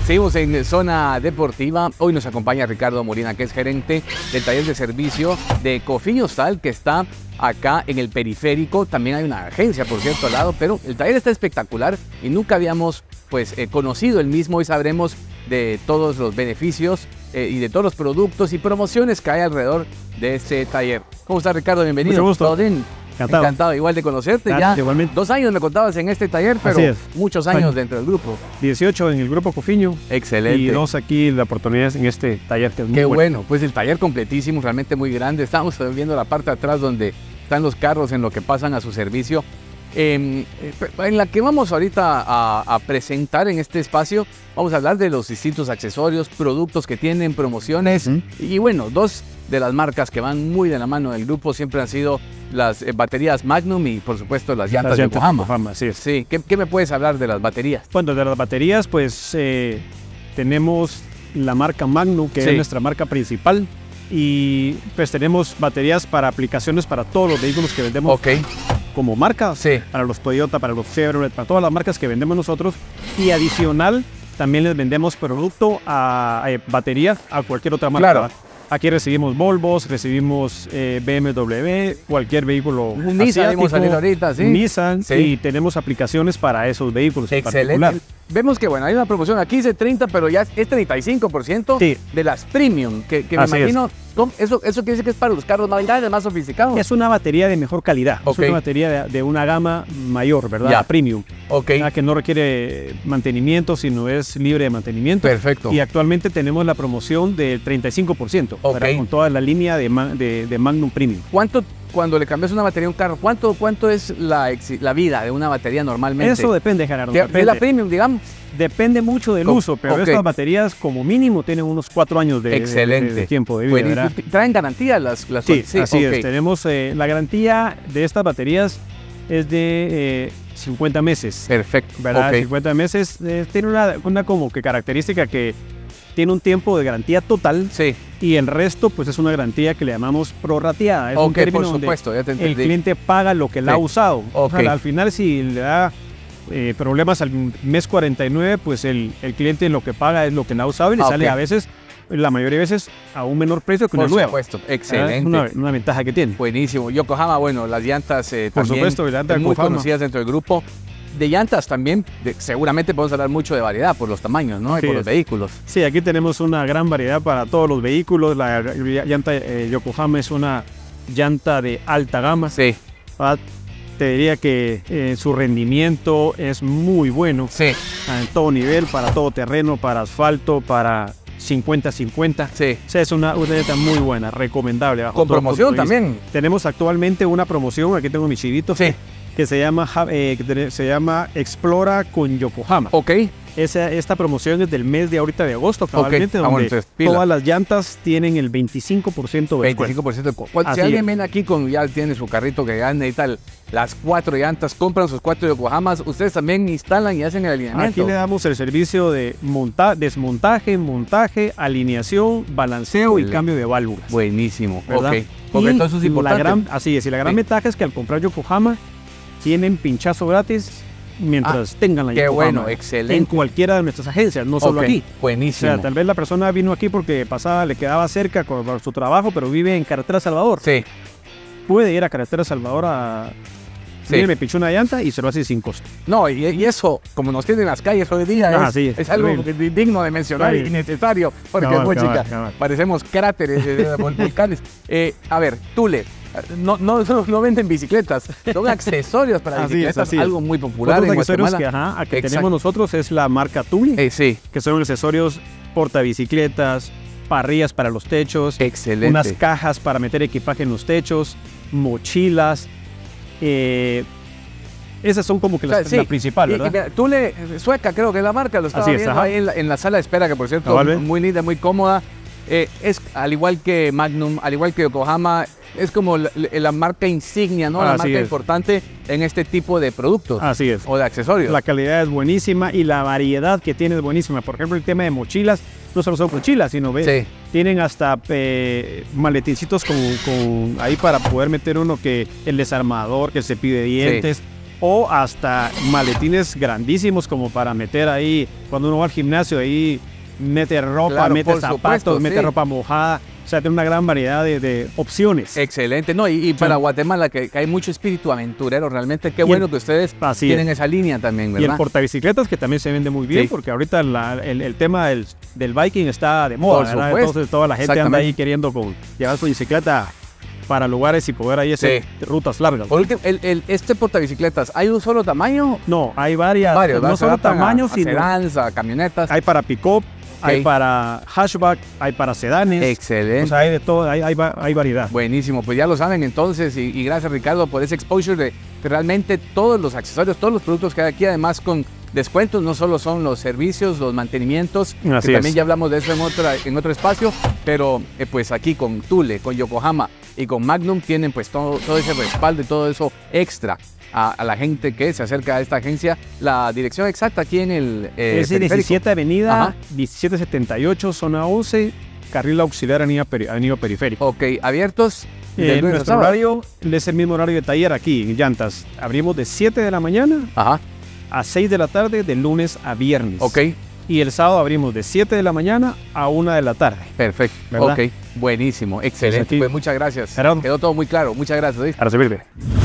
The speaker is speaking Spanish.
Seguimos en Zona Deportiva. Hoy nos acompaña Ricardo Molina, que es gerente del taller de servicio de Cofiño Hostal, que está acá en el periférico. También hay una agencia, por cierto, al lado, pero el taller está espectacular y nunca habíamos conocido el mismo. Hoy sabremos de todos los beneficios y de todos los productos y promociones que hay alrededor de este taller. ¿Cómo estás, Ricardo? Bienvenido. Mucho gusto. ¿Todo bien? Encantado igual de conocerte. Claro, ya igualmente. 2 años me contabas en este taller, pero muchos años dentro del grupo. 18 en el grupo Cofiño. Excelente. Y 2 aquí de oportunidades en este taller que es muy Qué bueno, pues el taller completísimo, realmente muy grande. Estamos viendo la parte de atrás donde están los carros en lo que pasan a su servicio. En la que vamos ahorita a presentar en este espacio, vamos a hablar de los distintos accesorios, productos que tienen, promociones. Y bueno, 2 de las marcas que van muy de la mano del grupo siempre han sido las baterías Magnum y por supuesto las llantas Yokohama. Así es. Sí, ¿qué me puedes hablar de las baterías? Bueno, de las baterías, pues tenemos la marca Magnum, que es nuestra marca principal. Y pues tenemos baterías para aplicaciones para todos los vehículos que vendemos como marca, para los Toyota, para los Chevrolet, para todas las marcas que vendemos nosotros. Y adicional, también les vendemos producto a baterías a cualquier otra marca. Claro. Aquí recibimos Volvos, recibimos BMW, cualquier vehículo Nissan, salir ahorita, Nissan, y tenemos aplicaciones para esos vehículos. Excelente. Vemos que bueno, hay una promoción aquí dice 30, pero ya es 35% de las premium, que me imagino, eso quiere decir que es para los carros más grandes, más sofisticados. Es una batería de mejor calidad, es una batería de una gama mayor, ¿verdad? Premium. Que no requiere mantenimiento, sino es libre de mantenimiento. Perfecto. Y actualmente tenemos la promoción del 35%, con toda la línea de Magnum Premium. ¿Cuánto, cuando le cambias una batería a un carro, cuánto es la vida de una batería normalmente? Eso depende, Gerardo. ¿De la premium, digamos? Depende mucho del uso, pero estas baterías como mínimo tienen unos 4 años de tiempo de vida. Bueno, ¿traen garantía las Sí, así es. Tenemos la garantía de estas baterías es de 50 meses. Perfecto. ¿Verdad? 50 meses. Tiene una como que característica que tiene un tiempo de garantía total y el resto pues es una garantía que le llamamos prorrateada. Es un término por supuesto, ya te entendí. El cliente paga lo que le ha usado. O sea, al final si le da problemas al mes 49, pues el cliente lo que paga es lo que le ha usado y le sale a veces, la mayoría de veces, a un menor precio que una nueva. Por supuesto, excelente. Es una ventaja que tiene. Buenísimo. Yokohama, bueno, las llantas por supuesto, llantas muy conocidas dentro del grupo. De llantas también, seguramente podemos hablar mucho de variedad por los tamaños, ¿no? Y por los vehículos. Sí, aquí tenemos una gran variedad para todos los vehículos. La llanta Yokohama es una llanta de alta gama. Te diría que su rendimiento es muy bueno. En todo nivel, para todo terreno, para asfalto, para 50-50. O sea, es una llanta muy buena, recomendable. Con promoción también. Tenemos actualmente una promoción, aquí tengo mi chivito. Que se llama Explora con Yokohama. Esta promoción es del mes de ahorita de agosto, cabalmente, donde todas las llantas tienen el 25% de descuento. 25%. Si alguien viene aquí ya tiene su carrito que ya necesita las 4 llantas, compran sus 4 Yokohamas, ustedes también instalan y hacen el alineamiento. Aquí le damos el servicio de desmontaje, montaje, alineación, balanceo y cambio de válvulas. Buenísimo. Porque todo eso es importante. Así es, y la gran ventaja es que al comprar Yokohama tienen pinchazo gratis mientras tengan la Yokohama. Qué bueno, excelente. En cualquiera de nuestras agencias, no solo aquí. Buenísimo. O sea, tal vez la persona vino aquí porque le quedaba cerca por su trabajo, pero vive en Carretera Salvador. Puede ir a Carretera Salvador me pinchó una llanta y se lo hace sin costo. No, y eso, como nos tienen las calles hoy día, es algo digno de mencionar y necesario, porque parecemos cráteres de volcanes. A ver, Thule. No venden bicicletas, son accesorios para bicicletas, algo muy popular en accesorios que tenemos nosotros es la marca Thule, que son accesorios portabicicletas, parrillas para los techos, unas cajas para meter equipaje en los techos, mochilas. Esas son como que la principal, ¿verdad? Thule, sueca creo que es la marca, lo estaba viendo ahí en la sala de espera, que por cierto, muy linda, muy cómoda. Es al igual que Magnum, al igual que Yokohama, es como la marca insignia, ¿no? La marca importante en este tipo de productos. Así es. O de accesorios. La calidad es buenísima y la variedad que tiene es buenísima. Por ejemplo, el tema de mochilas, no solo son mochilas, sino tienen hasta maletincitos ahí para poder meter uno que el desarmador, que el cepillo de dientes. o hasta maletines grandísimos como para meter ahí, cuando uno va al gimnasio, ahí mete ropa, Claro, mete por zapatos, supuesto, mete sí. ropa mojada. O sea, tiene una gran variedad de opciones. Excelente, no, y para Guatemala que hay mucho espíritu aventurero, realmente qué bueno que ustedes tienen esa línea también, ¿verdad? Y el portabicicletas que también se vende muy bien, Sí. porque ahorita el tema del biking está de moda, Por ¿verdad? supuesto. Entonces toda la gente anda Exactamente. ahí queriendo llevar su bicicleta para lugares y poder ahí hacer rutas largas. Por último, este portabicicletas, ¿hay un solo tamaño? No, hay varios, Varios, no solo tamaños, sino sedans, a camionetas. hay para pick-up, hay para hatchback, hay para sedanes. Excelente. O sea, hay de todo, hay variedad. Buenísimo, pues ya lo saben entonces y gracias Ricardo por ese exposure de realmente todos los accesorios, todos los productos que hay aquí, además con descuentos, no solo son los servicios, los mantenimientos, Así que también es. ya hablamos de eso en otro espacio, pero pues aquí con Thule, con Yokohama y con Magnum tienen pues todo ese respaldo y todo eso extra a la gente que se acerca a esta agencia. La dirección exacta aquí en el Es periférico. 17 Avenida, Ajá. 1778, zona 11, carril auxiliar avenida periférico. Ok, abiertos. de lunes a Nuestro sábado. horario es el mismo horario de taller aquí en Llantas. Abrimos de 7 de la mañana Ajá, a 6 de la tarde de lunes a viernes. ok, Y el sábado abrimos de 7 de la mañana a 1 de la tarde. perfecto. ¿Verdad? Ok, buenísimo, excelente. aquí. Pues muchas gracias. Gerardo. Quedó todo muy claro. Muchas gracias. ¿sí? Para servirte.